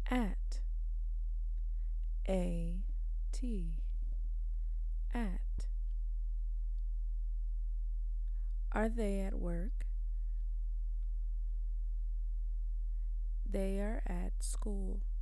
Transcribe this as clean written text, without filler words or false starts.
At. A-T. At. Are they at work? They are at school.